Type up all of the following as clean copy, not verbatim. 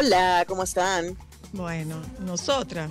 Hola, ¿cómo están? Bueno, nosotras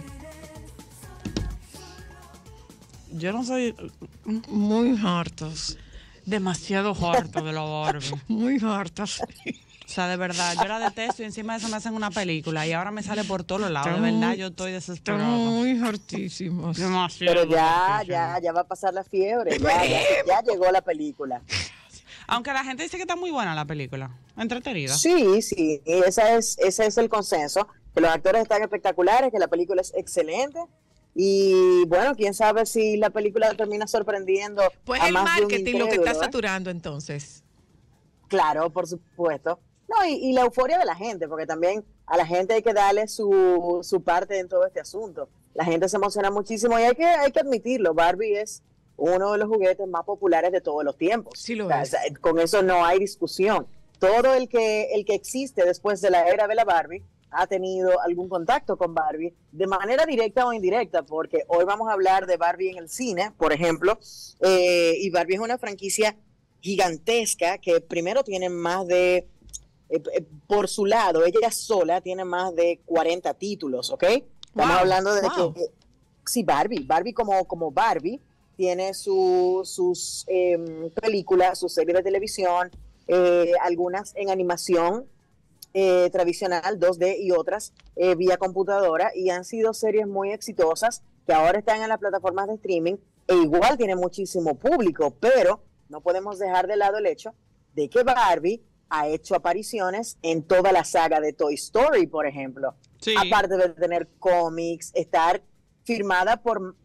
Yo no soy muy hartas, demasiado harta de la Barbie. muy hartas. O sea, de verdad, yo la detesto y encima de eso me hacen una película y ahora me sale por todos los lados. De verdad, yo estoy desesperada. Estamos muy hartísimos. Demasiado Pero ya, hartísima. ya va a pasar la fiebre, ya llegó la película. Aunque la gente dice que está muy buena la película, entretenida. Sí, y ese es el consenso, que los actores están espectaculares, que la película es excelente. Y bueno, quién sabe si la película termina sorprendiendo Pues a el más de un marketing lo que incrédulo, está ¿eh? saturando entonces. Claro, por supuesto. No, y la euforia de la gente, porque también a la gente hay que darle su parte en todo este asunto. La gente se emociona muchísimo y hay que admitirlo, Barbie es uno de los juguetes más populares de todos los tiempos. Sí lo O sea, es. con eso no hay discusión. Todo el que existe después de la era de la Barbie ha tenido algún contacto con Barbie, de manera directa o indirecta, porque hoy vamos a hablar de Barbie en el cine, por ejemplo, y Barbie es una franquicia gigantesca que primero tiene más de, por su lado, ella sola tiene más de 40 títulos, ¿ok? Estamos hablando de que, sí, Barbie como Barbie, tiene sus películas, sus series de televisión, algunas en animación tradicional, 2D y otras vía computadora, y han sido series muy exitosas que ahora están en las plataformas de streaming e igual tienen muchísimo público, pero no podemos dejar de lado el hecho de que Barbie ha hecho apariciones en toda la saga de Toy Story, por ejemplo. Sí. Aparte de tener cómics, estar firmada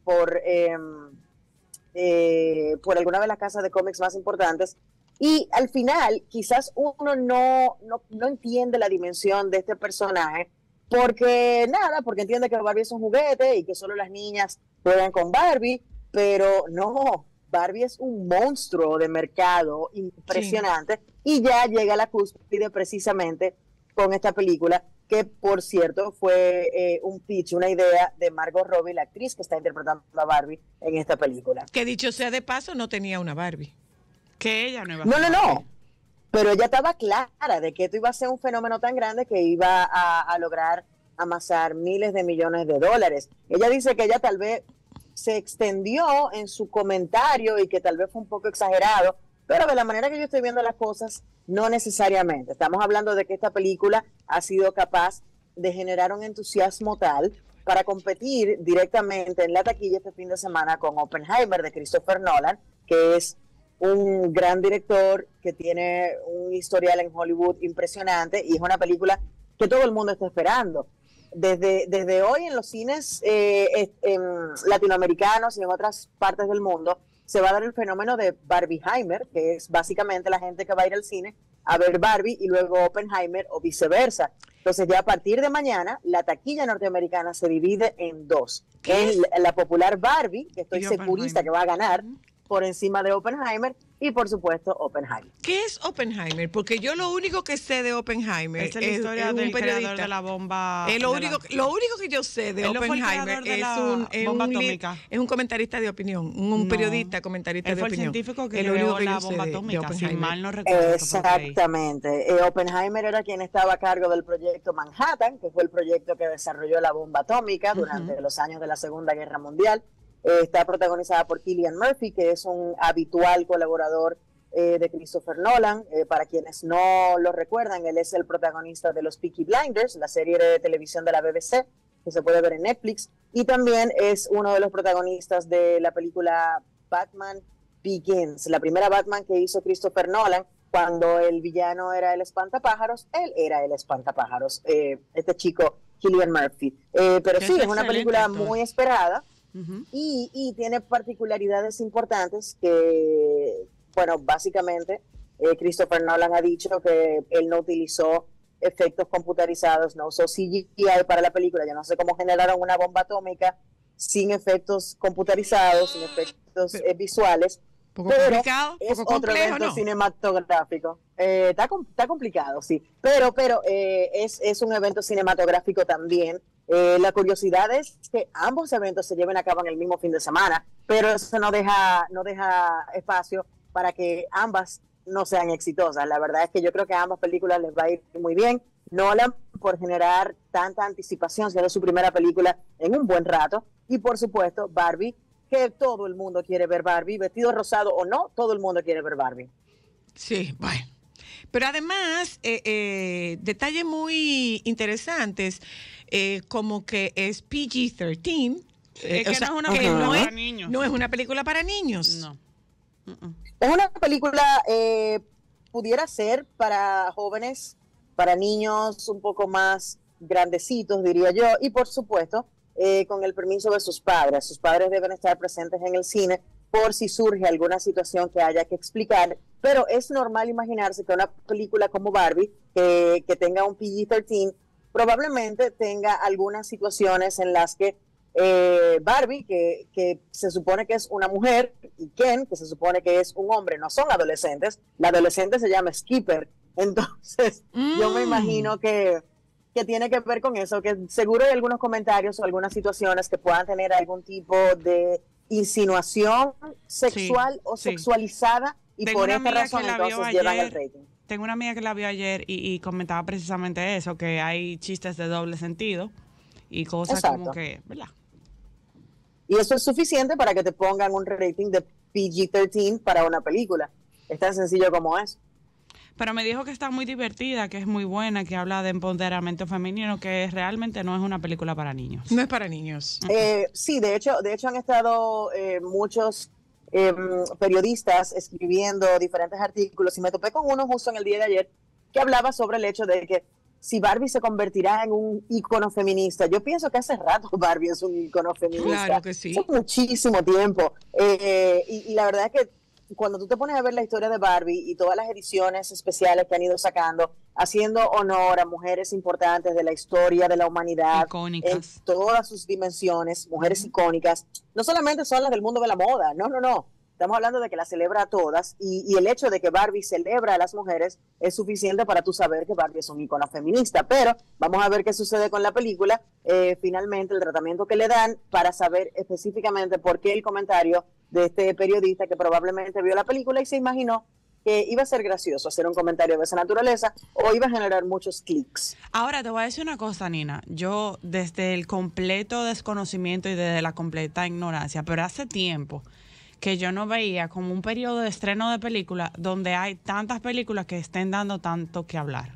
por alguna de las casas de cómics más importantes. Y al final, quizás uno no entiende la dimensión de este personaje, porque entiende que Barbie es un juguete y que solo las niñas juegan con Barbie, pero no, Barbie es un monstruo de mercado impresionante, y ya llega a la cúspide precisamente con esta película, que por cierto fue un pitch, una idea de Margot Robbie, la actriz que está interpretando a Barbie en esta película. Que dicho sea de paso, no tenía una Barbie. Que ella no iba a ser No. Pero ella estaba clara de que esto iba a ser un fenómeno tan grande que iba a lograr amasar miles de millones de dólares. Ella dice que ella tal vez se extendió en su comentario y que tal vez fue un poco exagerado, pero de la manera que yo estoy viendo las cosas, no necesariamente. Estamos hablando de que esta película ha sido capaz de generar un entusiasmo tal para competir directamente en la taquilla este fin de semana con Oppenheimer de Christopher Nolan, que es un gran director que tiene un historial en Hollywood impresionante y es una película que todo el mundo está esperando. Desde hoy en los cines latinoamericanos y en otras partes del mundo se va a dar el fenómeno de Barbieheimer, que es básicamente la gente que va a ir al cine a ver Barbie y luego Oppenheimer o viceversa. Entonces ya a partir de mañana la taquilla norteamericana se divide en dos. En la popular Barbie, que estoy segurista que va a ganar, por encima de Oppenheimer, y por supuesto Oppenheimer. ¿Qué es Oppenheimer? Porque yo lo único que sé de Oppenheimer es la historia del creador de la bomba. Lo único que yo sé de Oppenheimer es un comentarista de opinión, un periodista comentarista de opinión. El científico que creó la bomba atómica, si mal no recuerdo. Exactamente. Oppenheimer era quien estaba a cargo del proyecto Manhattan, que fue el proyecto que desarrolló la bomba atómica durante los años de la Segunda Guerra Mundial. Está protagonizada por Cillian Murphy, que es un habitual colaborador de Christopher Nolan. Para quienes no lo recuerdan, él es el protagonista de los Peaky Blinders, la serie de televisión de la BBC, que se puede ver en Netflix, y también es uno de los protagonistas de la película Batman Begins, la primera Batman que hizo Christopher Nolan. Cuando el villano era el espantapájaros, él era el espantapájaros, este chico Cillian Murphy. Pero sí, es una película muy esperada. Y tiene particularidades importantes que, bueno, básicamente Christopher Nolan ha dicho que él no utilizó efectos computarizados, no usó CGI para la película. Yo no sé cómo generaron una bomba atómica sin efectos computarizados, sin efectos visuales. Pero es otro evento cinematográfico. Está complicado, sí. Pero es un evento cinematográfico también. La curiosidad es que ambos eventos se lleven a cabo en el mismo fin de semana, pero eso no deja espacio para que ambas no sean exitosas. La verdad es que yo creo que a ambas películas les va a ir muy bien. Nolan por generar tanta anticipación, siendo su primera película en un buen rato, y por supuesto Barbie, que todo el mundo quiere ver Barbie, vestido rosado o no, todo el mundo quiere ver Barbie. Sí, bueno. Pero además, detalles muy interesantes, como que es PG-13. Es que no es una película para niños. No es una película para niños. No. Es una película, pudiera ser para jóvenes, para niños un poco más grandecitos, diría yo, y por supuesto, con el permiso de sus padres. Sus padres deben estar presentes en el cine por si surge alguna situación que haya que explicar, pero es normal imaginarse que una película como Barbie, que tenga un PG-13, probablemente tenga algunas situaciones en las que Barbie, que se supone que es una mujer, y Ken, que se supone que es un hombre, no son adolescentes. La adolescente se llama Skipper. Entonces, yo me imagino que tiene que ver con eso, que seguro hay algunos comentarios o algunas situaciones que puedan tener algún tipo de insinuación sexual o sexualizada, y tengo por esta razón entonces llevan el rating. Tengo una amiga que la vio ayer y comentaba precisamente eso, que hay chistes de doble sentido y cosas como que, ¿verdad? Y eso es suficiente para que te pongan un rating de PG-13 para una película. Es tan sencillo como eso. Pero me dijo que está muy divertida, que es muy buena, que habla de empoderamiento femenino, que realmente no es una película para niños. No es para niños. Sí, de hecho han estado muchos periodistas escribiendo diferentes artículos, y me topé con uno justo en el día de ayer que hablaba sobre el hecho de que si Barbie se convertirá en un ícono feminista. Yo pienso que hace rato Barbie es un ícono feminista. Claro que sí. Hace muchísimo tiempo. Y la verdad es que cuando tú te pones a ver la historia de Barbie y todas las ediciones especiales que han ido sacando, haciendo honor a mujeres importantes de la historia de la humanidad, icónicas, en todas sus dimensiones, mujeres icónicas, no solamente son las del mundo de la moda, no. Estamos hablando de que la celebra a todas, y el hecho de que Barbie celebra a las mujeres es suficiente para tú saber que Barbie es un ícono feminista. Pero vamos a ver qué sucede con la película, finalmente el tratamiento que le dan, para saber específicamente por qué el comentario de este periodista que probablemente vio la película y se imaginó que iba a ser gracioso hacer un comentario de esa naturaleza o iba a generar muchos clics. Ahora te voy a decir una cosa, Nina. Yo, desde el completo desconocimiento y desde la completa ignorancia, pero hace tiempo que yo no veía como un periodo de estreno de películas donde hay tantas películas que estén dando tanto que hablar.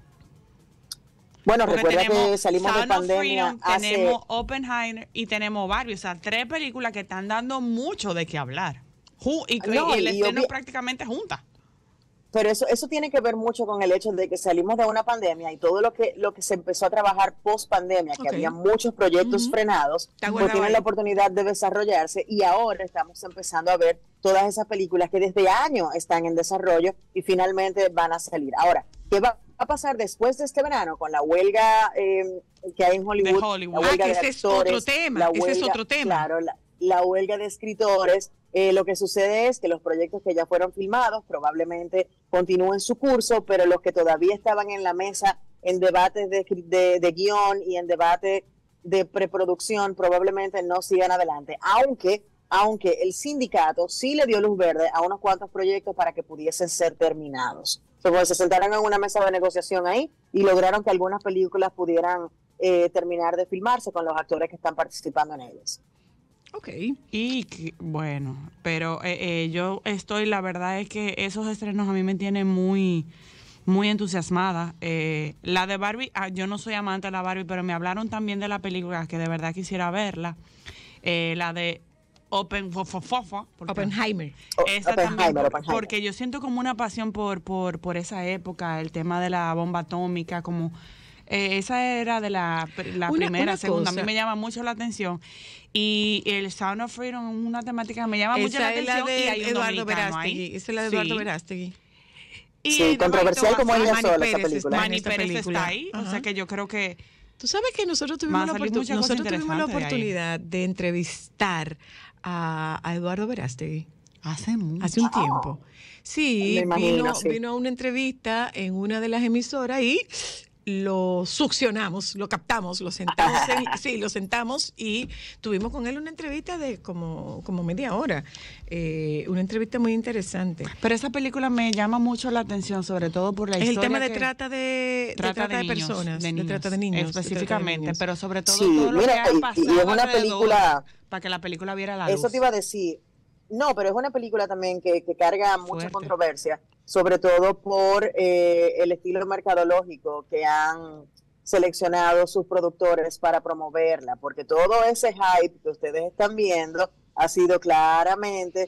Bueno, recuerda que salimos de pandemia. Tenemos Oppenheimer y tenemos Barbie, o sea, 3 películas que están dando mucho de qué hablar. Y el estreno prácticamente junta. Pero eso tiene que ver mucho con el hecho de que salimos de una pandemia y todo lo que se empezó a trabajar post pandemia, que había muchos proyectos frenados, pues tienen la oportunidad de desarrollarse, y ahora estamos empezando a ver todas esas películas que desde años están en desarrollo y finalmente van a salir. Ahora, ¿qué va a pasar después de este verano con la huelga que hay en Hollywood? La huelga de actores, es otro tema. Ese es otro tema. Claro, la huelga de escritores. Lo que sucede es que los proyectos que ya fueron filmados probablemente continúen su curso, pero los que todavía estaban en la mesa en debates de guión y en debate de preproducción probablemente no sigan adelante, aunque el sindicato sí le dio luz verde a unos cuantos proyectos para que pudiesen ser terminados. Entonces, se sentaron en una mesa de negociación ahí y lograron que algunas películas pudieran terminar de filmarse con los actores que están participando en ellas. Ok. Y bueno, pero yo estoy, la verdad es que esos estrenos a mí me tienen muy, muy entusiasmada. La de Barbie, yo no soy amante de la Barbie, pero me hablaron también de la película que de verdad quisiera verla. La de Oppenheimer. Esa también, porque yo siento como una pasión por esa época, el tema de la bomba atómica, como esa era de la primera, segunda. A mí me llama mucho la atención. Y el Sound of Freedom es una temática que me llama mucho la atención. Esa es la de y hay un Eduardo Verástegui. Esa es la de Eduardo Verástegui. Sí, controversial como ella sola esa película. Manny Pérez está ahí, o sea que yo creo que... Tú sabes que nosotros tuvimos la oportunidad de entrevistar a Eduardo Verástegui. Hace un tiempo. Sí, vino a una entrevista en una de las emisoras y lo succionamos, lo captamos, lo sentamos y tuvimos con él una entrevista de como media hora, una entrevista muy interesante. Pero esa película me llama mucho la atención, sobre todo por la historia. El tema de trata de personas, de trata de niños. Específicamente, pero sobre todo sí, todo lo mira, que ha pasado y es una película, para que la película viera la luz. Eso te iba a decir. No, pero es una película también que carga mucha controversia, sobre todo por el estilo mercadológico que han seleccionado sus productores para promoverla, porque todo ese hype que ustedes están viendo ha sido claramente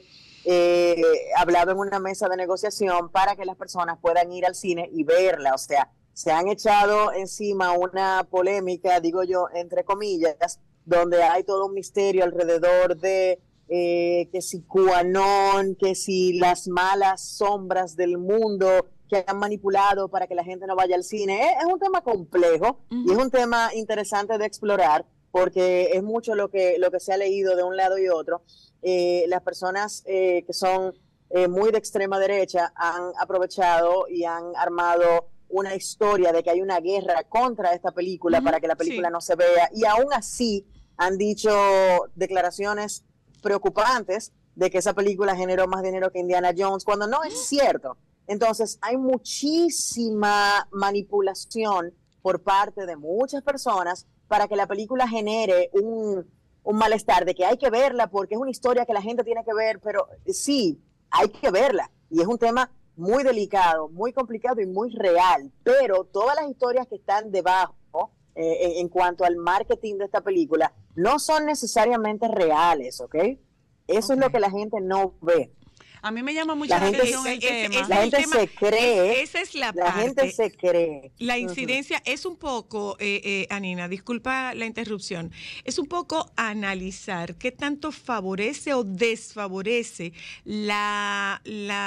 hablado en una mesa de negociación para que las personas puedan ir al cine y verla. O sea, se han echado encima una polémica, digo yo, entre comillas, donde hay todo un misterio alrededor de que si QAnon, que si las malas sombras del mundo que han manipulado para que la gente no vaya al cine. Es un tema complejo y es un tema interesante de explorar porque es mucho lo que se ha leído de un lado y otro. Las personas que son muy de extrema derecha han aprovechado y han armado una historia de que hay una guerra contra esta película para que la película no se vea, y aún así han dicho declaraciones preocupantes de que esa película generó más dinero que Indiana Jones, cuando no es cierto. Entonces hay muchísima manipulación por parte de muchas personas para que la película genere un malestar de que hay que verla porque es una historia que la gente tiene que ver, pero sí, hay que verla. Y es un tema muy delicado, muy complicado y muy real, pero todas las historias que están debajo en cuanto al marketing de esta película no son necesariamente reales, ¿ok? Eso es lo que la gente no ve. A mí me llama mucho la atención el tema. La gente se cree. Esa es la parte. La gente se cree. La incidencia es un poco, Anina, disculpa la interrupción, es un poco analizar qué tanto favorece o desfavorece la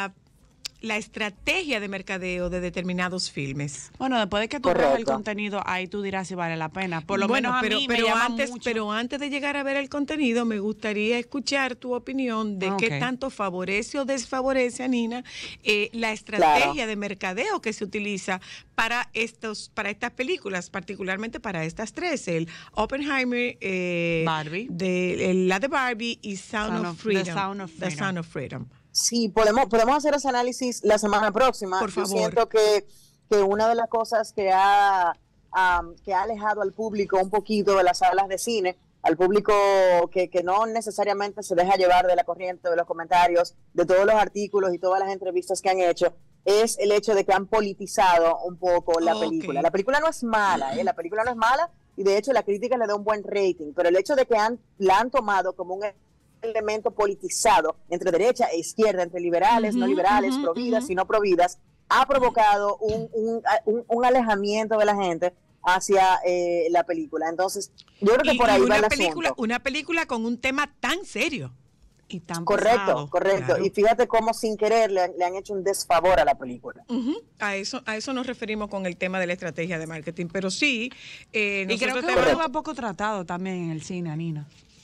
estrategia de mercadeo de determinados filmes. Bueno, después de que tú veas el contenido, ahí tú dirás si vale la pena. Por lo menos a mí me llama mucho. Pero antes de llegar a ver el contenido, me gustaría escuchar tu opinión de qué tanto favorece o desfavorece, Anina, la estrategia de mercadeo que se utiliza para estas películas, particularmente para estas tres, el Oppenheimer, Barbie, la de Barbie y Sound of Freedom. The Sound of Freedom. Sí, podemos hacer ese análisis la semana próxima. Por favor. Yo siento que una de las cosas que ha alejado al público un poquito de las salas de cine, al público que no necesariamente se deja llevar de la corriente, de los comentarios, de todos los artículos y todas las entrevistas que han hecho, es el hecho de que han politizado un poco la película. La película no es mala, la película no es mala, y de hecho la crítica le da un buen rating, pero el hecho de que la han tomado como un elemento politizado entre derecha e izquierda, entre liberales, no liberales, providas y no providas, ha provocado un alejamiento de la gente hacia la película. Entonces, yo creo que por ahí va el asunto. Una película con un tema tan serio y tan correcto. Claro. Y fíjate cómo sin querer le han hecho un desfavor a la película. A eso nos referimos con el tema de la estrategia de marketing, pero sí. Y creo que es un tema poco tratado también en el cine, Anina.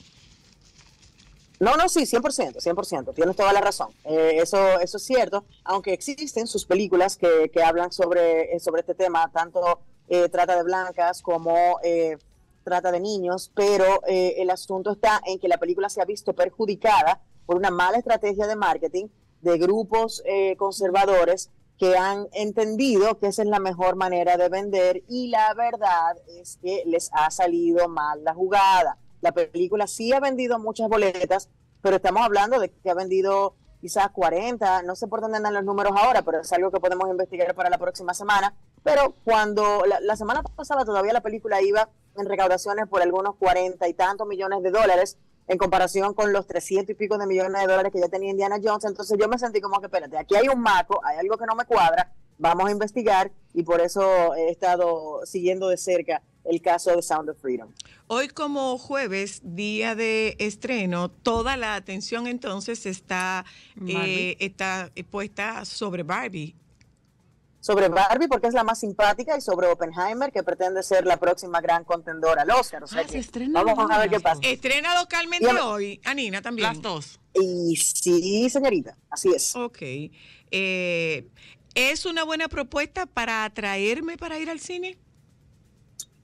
No, sí, 100%, tienes toda la razón. Eso es cierto, aunque existen sus películas que hablan sobre este tema, tanto trata de blancas como trata de niños, pero el asunto está en que la película se ha visto perjudicada por una mala estrategia de marketing de grupos conservadores que han entendido que esa es la mejor manera de vender, y la verdad es que les ha salido mal la jugada. La película sí ha vendido muchas boletas, pero estamos hablando de que ha vendido quizás 40, no sé por dónde andan los números ahora, pero es algo que podemos investigar para la próxima semana. Pero cuando la semana pasada todavía la película iba en recaudaciones por algunos 40 y tantos millones de dólares en comparación con los 300 y pico de millones de dólares que ya tenía Indiana Jones. Entonces yo me sentí como que, espérate, aquí hay un maco, hay algo que no me cuadra, vamos a investigar, y por eso he estado siguiendo de cerca el caso de Sound of Freedom. Hoy, como jueves, día de estreno, toda la atención entonces está puesta sobre Barbie. Sobre Barbie, porque es la más simpática, y sobre Oppenheimer, que pretende ser la próxima gran contendora al Oscar. O sea que vamos a ver qué pasa. Estrena localmente hoy, Anina, también. Las dos. Y sí, señorita, así es. Ok. ¿Es una buena propuesta para atraerme para ir al cine?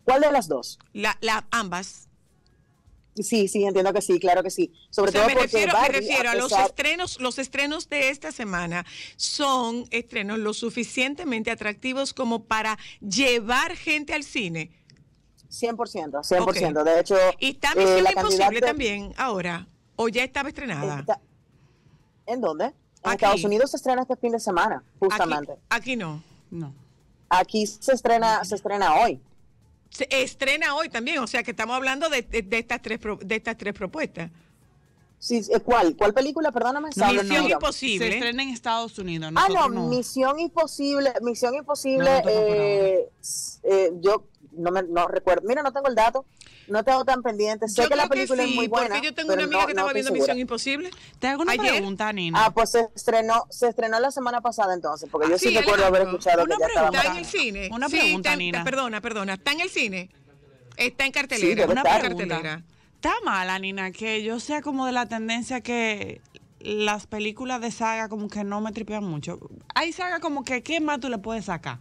¿Cuál de las dos? Ambas. Sí, entiendo que sí, claro que sí. Sobre todo me refiero a los estrenos de esta semana son estrenos lo suficientemente atractivos como para llevar gente al cine. 100%. Okay. De hecho, ¿y está Misión Imposible también ahora? ¿O ya estaba estrenada? ¿En dónde? En Estados Unidos se estrena este fin de semana, justamente. Aquí no. Aquí se estrena hoy. Se estrena hoy también, o sea que estamos hablando de estas tres propuestas. Sí, ¿cuál película? Perdóname. Misión Imposible. Se estrena en Estados Unidos. No. Misión Imposible. Yo no recuerdo. Mira, no tengo el dato. No tengo tan pendiente. Sé que la película es muy buena. Porque yo tengo una amiga que estaba viendo Misión Imposible. ¿Te hago una pregunta, Nina? Pues se estrenó la semana pasada entonces, porque yo sí recuerdo haber escuchado que ya estaba. ¿Está en el cine? Una pregunta, Nina. Perdona. ¿Está en el cine? Está en cartelera. Sí, una cartelera. Está mala, Nina, que yo sea como de la tendencia que las películas de saga como que no me tripean mucho. Hay saga como que, ¿qué más tú le puedes sacar?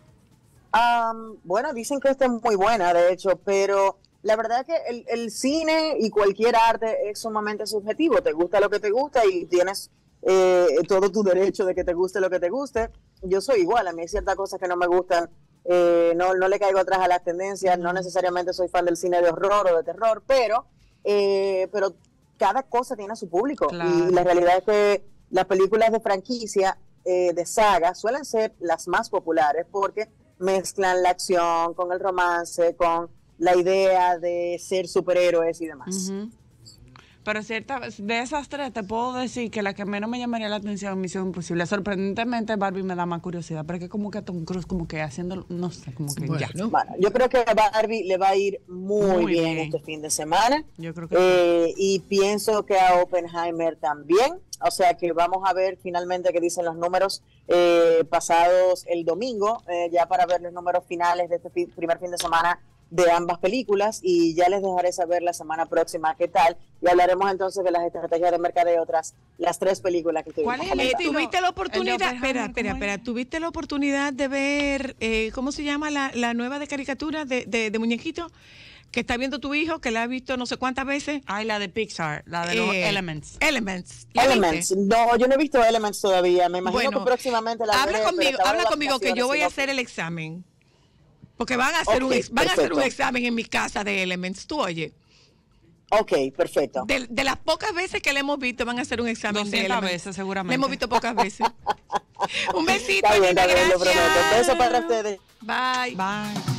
Bueno, dicen que esta es muy buena, de hecho, pero la verdad es que el cine y cualquier arte es sumamente subjetivo. Te gusta lo que te gusta y tienes todo tu derecho de que te guste lo que te guste. Yo soy igual, a mí hay ciertas cosas que no me gustan, no le caigo atrás a las tendencias, no necesariamente soy fan del cine de horror o de terror, pero cada cosa tiene a su público. Claro. Y la realidad es que las películas de franquicia, de saga, suelen ser las más populares porque mezclan la acción con el romance, con la idea de ser superhéroes y demás. Pero de esas tres te puedo decir que la que menos me llamaría la atención es Misión Imposible. Sorprendentemente Barbie me da más curiosidad, pero es que como que Tom Cruise como que haciendo, no sé, como que ya. Bueno, yo creo que a Barbie le va a ir muy bien este fin de semana. Yo creo que y pienso que a Oppenheimer también. O sea que vamos a ver finalmente qué dicen los números pasados el domingo, ya para ver los números finales de este primer fin de semana de ambas películas, y ya les dejaré saber la semana próxima qué tal, y hablaremos entonces de las estrategias de mercadeo tras las tres películas que estuvimos comentando. ¿Tuviste la oportunidad? Espera, ¿tuviste la oportunidad de ver, cómo se llama la nueva de caricatura de muñequito? Que está viendo tu hijo, que la ha visto no sé cuántas veces. Ay, la de Pixar, la de los Elements. Elements. No, yo no he visto Elements todavía. Me imagino que próximamente la veré. Habla conmigo que yo voy a hacer el examen. Porque van a hacer un examen en mi casa de Elements. Tú oye. Ok, perfecto. De las pocas veces que le hemos visto, van a hacer un examen 200 de Elements. veces, seguramente. Le hemos visto pocas veces. Un besito, Está bien, Nina, gracias. lo prometo. Un beso para ustedes. Bye. Bye.